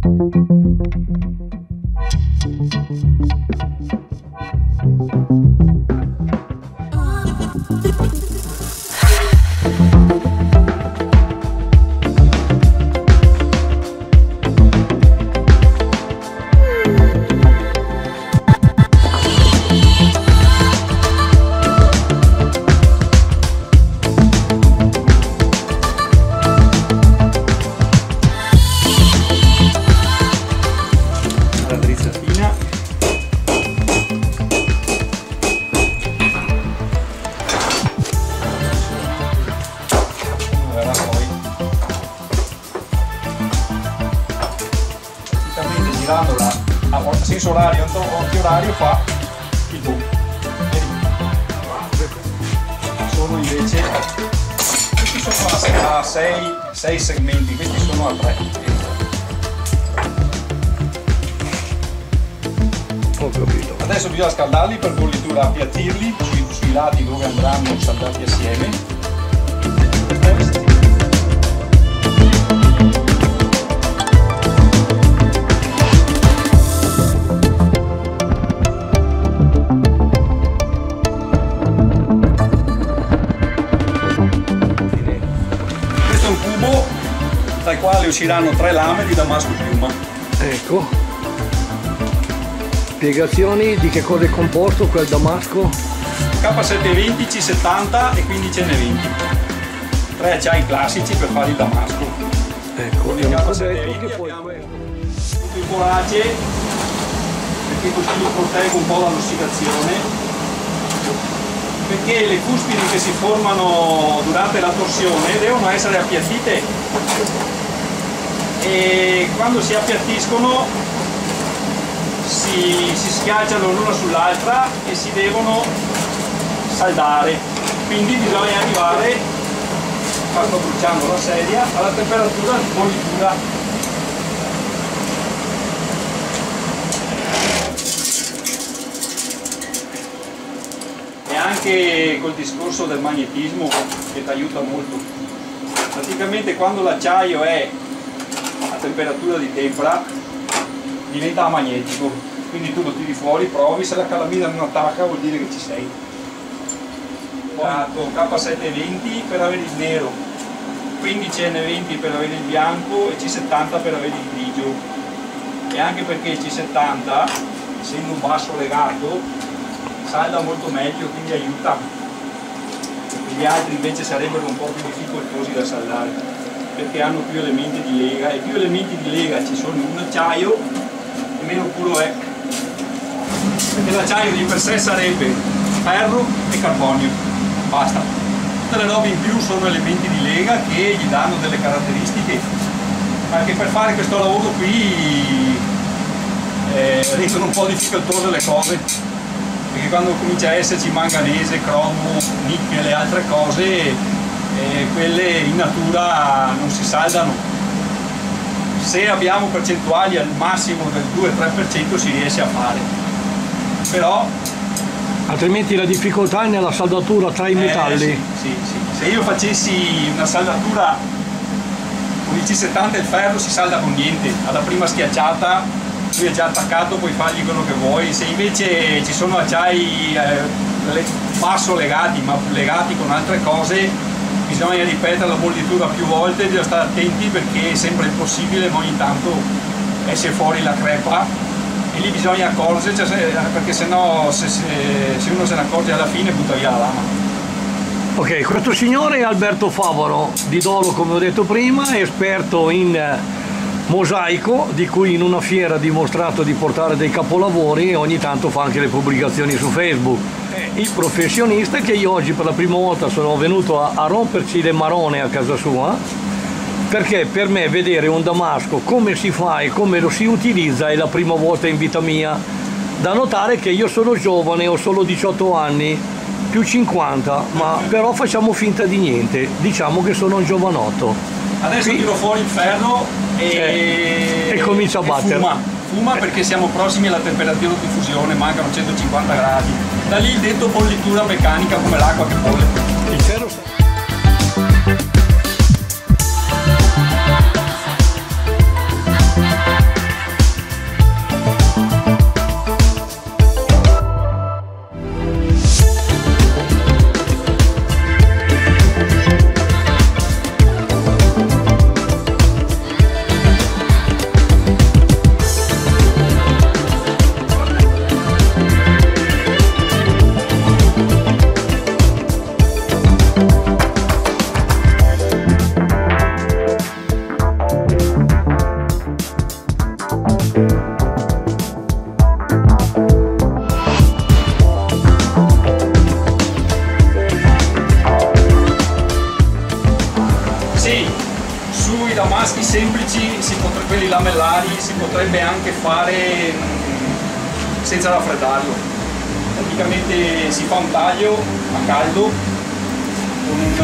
Girandola a senso orario, antiorario fa il boom. Sono invece, questi sono a 6 segmenti, questi sono a 3. Ho capito. Adesso bisogna scaldarli per bollitura, appiattirli sui lati dove andranno saldati assieme. Dal quale usciranno 3 lame di damasco piuma. Ecco. Spiegazioni di che cosa è composto quel damasco? K720, C70 e 15N20. 3 acciai classici per fare il damasco. Ecco, con il K720 abbiamo tutto il borace, perché così lo proteggo un po' dall'ossidazione. Perché le cuspidi che si formano durante la torsione devono essere appiattite e quando si appiattiscono si schiacciano l'una sull'altra e si devono saldare, quindi bisogna arrivare, quando bruciando la sedia, alla temperatura di bollitura. Anche col discorso del magnetismo che ti aiuta molto. Praticamente quando l'acciaio è a temperatura di tempera diventa magnetico, quindi tu lo tiri fuori, provi, se la calamita non attacca vuol dire che ci sei. K720 per avere il nero, 15N20 per avere il bianco e C70 per avere il grigio. E anche perché il C70, essendo un basso legato, salda molto meglio, quindi aiuta. Gli altri invece sarebbero un po' più difficoltosi da saldare perché hanno più elementi di lega, e più elementi di lega ci sono in un acciaio e meno puro è, perché l'acciaio di per sé sarebbe ferro e carbonio, basta. Tutte le robe in più sono elementi di lega che gli danno delle caratteristiche, ma che per fare questo lavoro qui rendono un po' difficoltose le cose, perché quando comincia a esserci manganese, cromo, nickel e altre cose, quelle in natura non si saldano. Se abbiamo percentuali al massimo del 2-3% si riesce a fare, però altrimenti la difficoltà è nella saldatura tra i metalli. Sì. Se io facessi una saldatura con il C70 e il ferro si salda con niente, alla prima schiacciata lui è già attaccato, puoi fargli quello che vuoi. Se invece ci sono acciai basso legati, ma legati con altre cose, bisogna ripetere la bollitura più volte, bisogna stare attenti perché è sempre impossibile, ma ogni tanto esce fuori la crepa e lì bisogna accorgersi, perché sennò se uno se ne accorge alla fine butta via la lama. Ok, questo signore è Alberto Favaro di Dolo, come ho detto prima, è esperto in mosaico, di cui in una fiera ha dimostrato di portare dei capolavori e ogni tanto fa anche le pubblicazioni su Facebook. Il professionista che io oggi per la prima volta sono venuto a romperci le marone a casa sua, perché per me vedere un damasco come si fa e come lo si utilizza è la prima volta in vita mia. Da notare che io sono giovane, ho solo 18 anni, più 50, ma però facciamo finta di niente, diciamo che sono un giovanotto. Adesso tiro fuori il ferro e comincia a battere. Fuma perché siamo prossimi alla temperatura di fusione, mancano 150 gradi. Da lì il detto bollitura meccanica, come l'acqua che bolle. Il ferro sì, sui damaschi semplici, quelli lamellari, si potrebbe anche fare senza raffreddarlo. Praticamente si fa un taglio a caldo con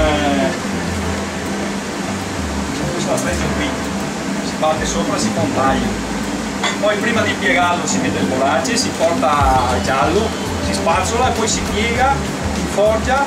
questo attrezzo qui, si batte sopra, si fa un taglio. Poi prima di piegarlo si mette il borace, si porta al giallo, si spazzola, poi si piega in forgia.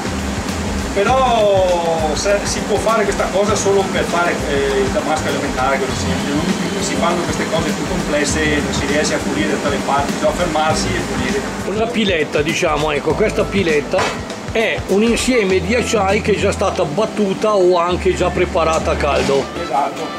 Però si può fare questa cosa solo per fare il damasco elementare, quello semplice. Nel momento in cui si fanno queste cose più complesse non si riesce a pulire dalle parti, bisogna fermarsi e pulire. Una piletta, diciamo, ecco, questa piletta è un insieme di acciai che è già stata battuta o anche già preparata a caldo. Esatto.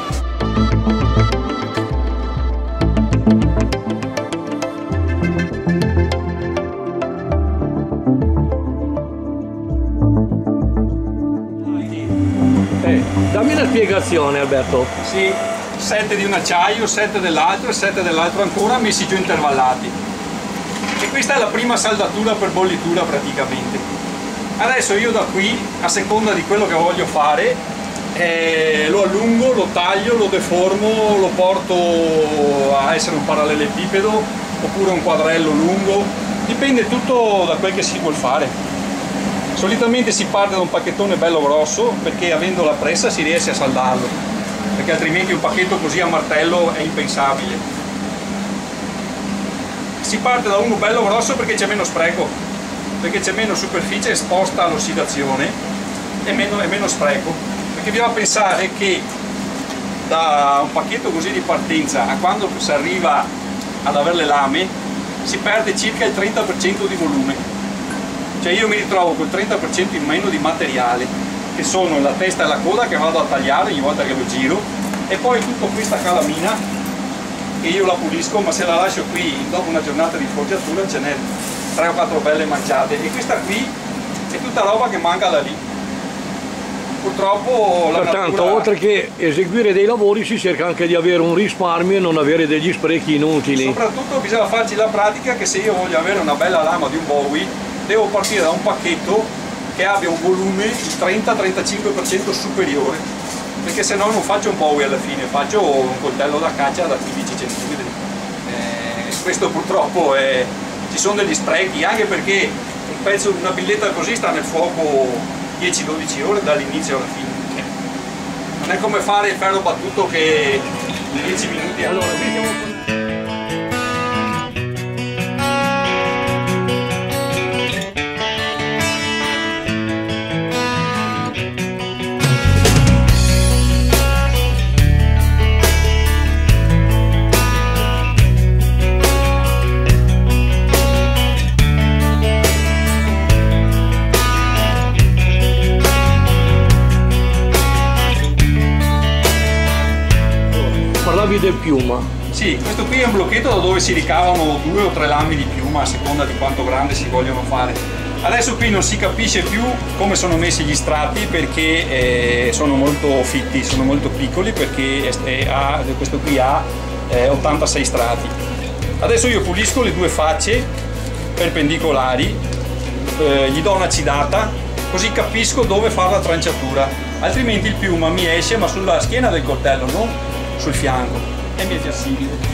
Dammi una spiegazione, Alberto. Sì, 7 di un acciaio, 7 dell'altro e 7 dell'altro ancora, messi giù intervallati. E questa è la prima saldatura per bollitura praticamente. Adesso io da qui, a seconda di quello che voglio fare, lo allungo, lo taglio, lo deformo, lo porto a essere un parallelepipedo oppure un quadrello lungo, dipende tutto da quel che si vuol fare. Solitamente si parte da un pacchettone bello grosso perché avendo la pressa si riesce a saldarlo, perché altrimenti un pacchetto così a martello è impensabile. Si parte da uno bello grosso perché c'è meno spreco, perché c'è meno superficie esposta all'ossidazione e meno spreco, perché bisogna pensare che da un pacchetto così di partenza a quando si arriva ad avere le lame si perde circa il 30% di volume. Cioè io mi ritrovo col 30% in meno di materiale, che sono la testa e la coda che vado a tagliare ogni volta che lo giro, e poi tutta questa calamina che io la pulisco, ma se la lascio qui dopo una giornata di forgiatura ce n'è 3 o 4 belle mangiate, e questa qui è tutta roba che manca da lì. Purtroppo la Pertanto, natura... oltre che eseguire dei lavori, si cerca anche di avere un risparmio e non avere degli sprechi inutili. Soprattutto bisogna farci la pratica che se io voglio avere una bella lama di un Bowie, devo partire da un pacchetto che abbia un volume il 30-35% superiore, perché se no non faccio un Bowie alla fine, faccio un coltello da caccia da 15 cm. Questo purtroppo ci sono degli sprechi, anche perché un pezzo di una billetta così sta nel fuoco 10-12 ore dall'inizio alla fine. Non è come fare il ferro battuto che in 10 minuti. Allora, vediamo. Del piuma. Sì, questo qui è un blocchetto da dove si ricavano 2 o 3 lame di piuma a seconda di quanto grande si vogliono fare. Adesso qui non si capisce più come sono messi gli strati perché sono molto fitti, sono molto piccoli, perché questo qui ha 86 strati. Adesso io pulisco le 2 facce perpendicolari, gli do un'acidata così capisco dove fare la tranciatura, altrimenti il piuma mi esce ma sulla schiena del coltello, non sul fianco, e mi è fiassibile.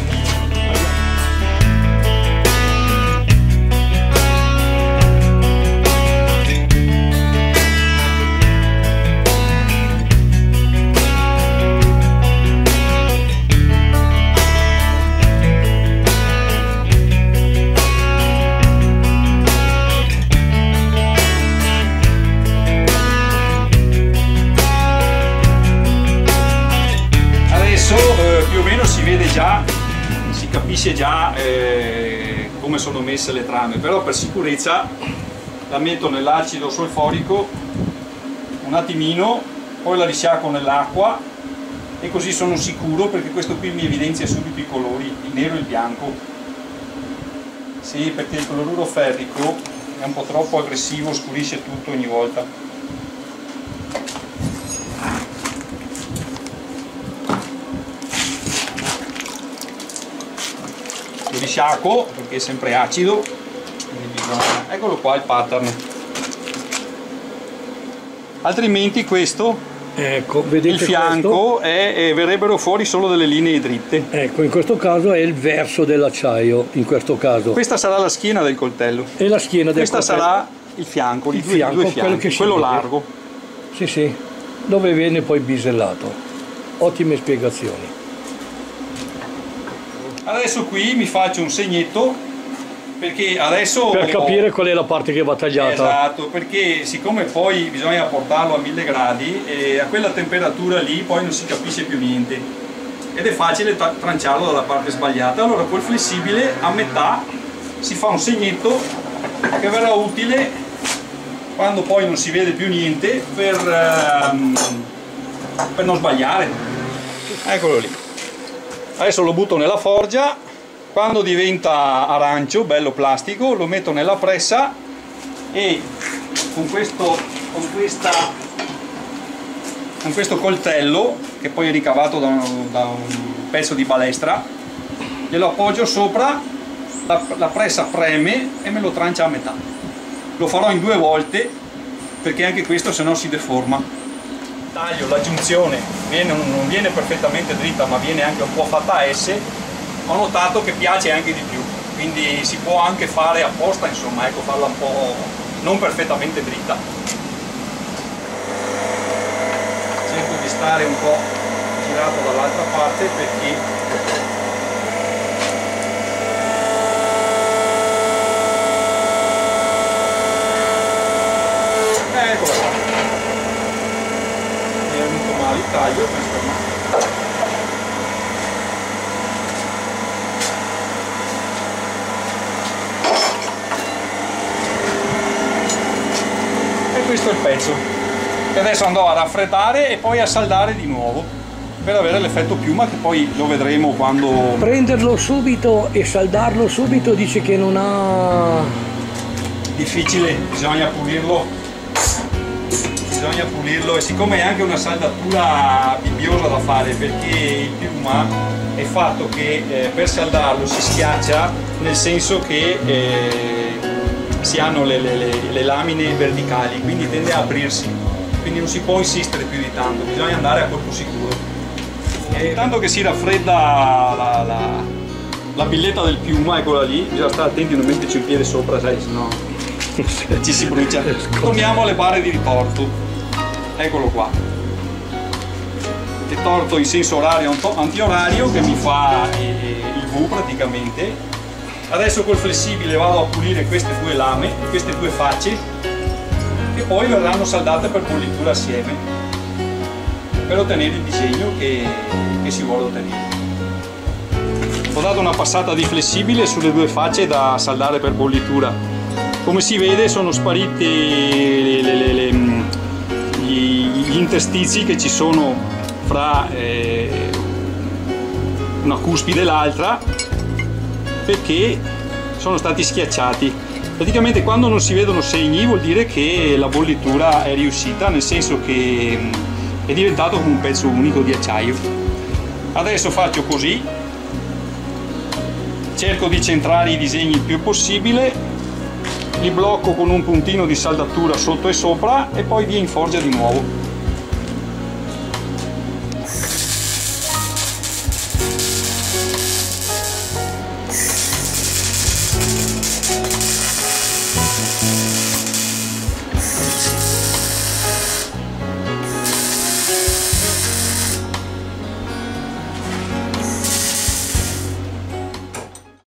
Più o meno si vede già, si capisce già come sono messe le trame, però per sicurezza la metto nell'acido solforico un attimino, poi la risciacquo nell'acqua e così sono sicuro, perché questo qui mi evidenzia subito i colori, il nero e il bianco. Sì, perché il cloruro ferrico è un po' troppo aggressivo, scurisce tutto ogni volta. Lo risciacquo perché è sempre acido, quindi bisogna... eccolo qua il pattern, altrimenti questo Ecco, vedete il fianco verrebbero fuori solo delle linee dritte. Ecco, in questo caso è il verso dell'acciaio, in questo caso. Questa sarà la schiena del coltello. E la schiena del Questa coltello. sarà il fianco, Il i due fianchi, quello che si quello vede. largo. Sì, sì, dove viene poi bisellato. Ottime spiegazioni. Adesso qui mi faccio un segnetto, perché adesso... Per capire qual è la parte che va tagliata. Esatto, perché siccome poi bisogna portarlo a 1000 gradi e a quella temperatura lì poi non si capisce più niente ed è facile tranciarlo dalla parte sbagliata. Allora col flessibile a metà si fa un segnetto che verrà utile quando poi non si vede più niente per non sbagliare. Eccolo lì. Adesso lo butto nella forgia. Quando diventa arancio, bello plastico, lo metto nella pressa e con questo coltello, che poi è ricavato da un pezzo di balestra, glielo appoggio sopra, la pressa preme e me lo trancia a metà. Lo farò in 2 volte perché anche questo se no si deforma. Taglio, la giunzione non viene perfettamente dritta, ma viene anche un po' fatta a S. Ho notato che piace anche di più, quindi si può anche fare apposta, insomma, ecco, farla un po' non perfettamente dritta. Cerco di stare un po' girato dall'altra parte perché eccola qua. Mi è venuto male il taglio, insomma. Questo è il pezzo che adesso andrò a raffreddare e poi a saldare di nuovo per avere l'effetto piuma, che poi lo vedremo quando... Prenderlo subito e saldarlo subito dice che non ha... Difficile, bisogna pulirlo e siccome è anche una saldatura bibbiosa da fare, perché il piuma è fatto che per saldarlo si schiaccia, nel senso che si hanno le lamine verticali, quindi tende a aprirsi, quindi non si può insistere più di tanto, bisogna andare a colpo sicuro. E intanto che si raffredda la billetta del piuma, eccola lì, bisogna stare attenti a non metterci il piede sopra, sai, sennò ci si brucia. Torniamo alle barre di ritorto, eccolo qua, ritorto in senso orario antiorario che mi fa il V praticamente. Adesso col flessibile vado a pulire queste 2 lame, queste 2 facce, che poi verranno saldate per bollitura assieme per ottenere il disegno che si vuole ottenere. Ho dato una passata di flessibile sulle 2 facce da saldare per bollitura. Come si vede sono spariti gli interstizi che ci sono fra una cuspide e l'altra, perché sono stati schiacciati. Praticamente quando non si vedono segni vuol dire che la bollitura è riuscita, nel senso che è diventato come un pezzo unico di acciaio. Adesso faccio così, cerco di centrare i disegni il più possibile, li blocco con un puntino di saldatura sotto e sopra e poi via in forgia di nuovo.